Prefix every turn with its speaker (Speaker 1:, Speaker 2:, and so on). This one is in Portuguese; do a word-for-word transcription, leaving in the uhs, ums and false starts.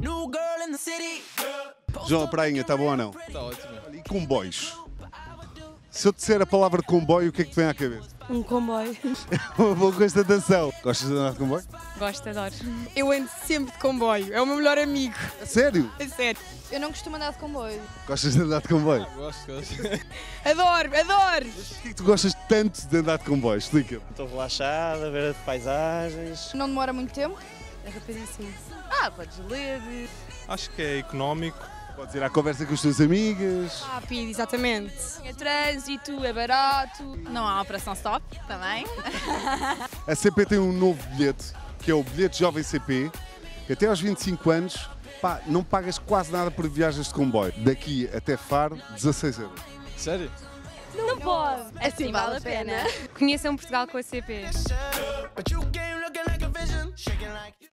Speaker 1: João, a prainha, está boa ou não?
Speaker 2: Está ótimo.
Speaker 1: E comboios? Se eu te disser a palavra comboio, o que é que te vem à cabeça?
Speaker 3: Um comboio.
Speaker 1: Uma boa constatação. Gostas de andar de comboio?
Speaker 3: Gosto, adoro. Eu ando sempre de comboio, é o meu melhor amigo.
Speaker 1: A sério?
Speaker 3: É sério.
Speaker 4: Eu não costumo andar de comboio.
Speaker 1: Gostas de andar de comboio?
Speaker 2: Gosto, gosto.
Speaker 3: Adoro, adoro.
Speaker 1: Porquê é que tu gostas tanto de andar de comboio? Explica-me.
Speaker 5: Estou relaxado, a ver as paisagens.
Speaker 4: Não demora muito tempo.
Speaker 3: É rapidíssimo.
Speaker 4: Ah, podes ler.
Speaker 2: Acho que é económico.
Speaker 1: Podes ir à conversa com as tuas amigas.
Speaker 3: Rápido, exatamente.
Speaker 4: É trânsito, é barato. Não há operação stop também.
Speaker 1: A C P tem um novo bilhete, que é o bilhete Jovem C P, que até aos vinte e cinco anos, pá, não pagas quase nada por viagens de comboio. Daqui até Faro, dezasseis euros.
Speaker 2: Sério?
Speaker 3: Não pode.
Speaker 4: Assim vale a pena.
Speaker 3: Conheçam Portugal com a C P.